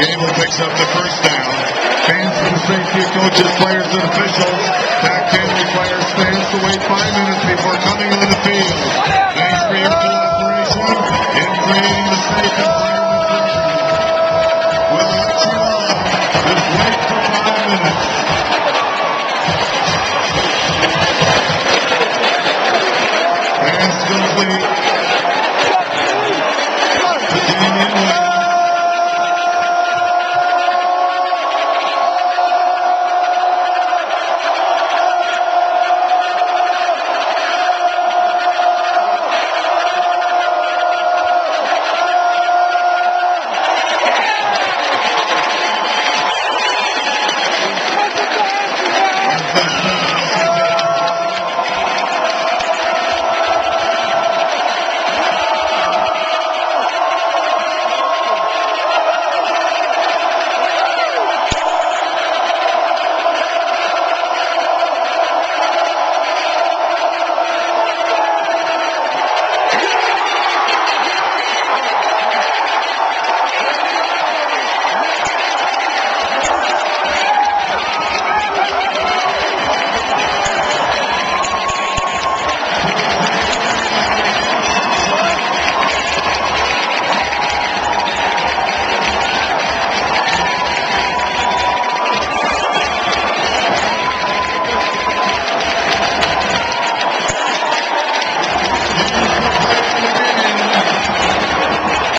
Gable picks up the first down. Fans for the safety, coaches, players, and officials. Jack Henry players stands to wait 5 minutes before coming on the field. Thanks for your cooperation in creating the safe environment for everyone. We'll let you on. Just wait for 5 minutes. Pass complete. The game in win. That's